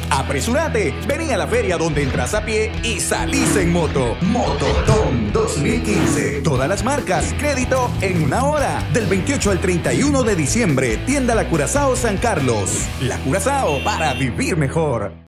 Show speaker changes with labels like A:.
A: Apresúrate, vení a la feria donde entras a pie y salís en moto. Mototón 2015. Todas las marcas, crédito en una hora. Del 28 al 31 de diciembre, tienda La Curazao San Carlos. La Curazao para vivir mejor.